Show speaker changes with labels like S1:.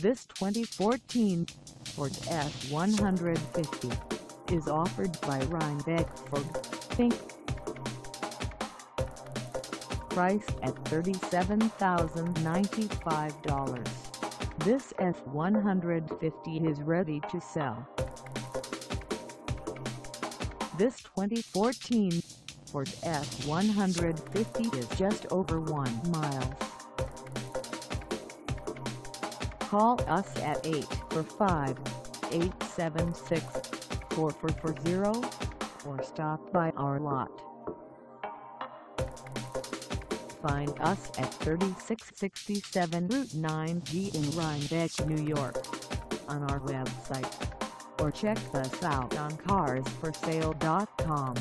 S1: This 2014 Ford F-150 is offered by RHINEBECK Ford, Inc. Price at $37,095. This F-150 is ready to sell. This 2014 Ford F-150 is just over 1 mile. Call us at 845-876-4440 or stop by our lot. Find us at 3667 Route 9G in Rhinebeck, New York, on our website, or check us out on carsforsale.com.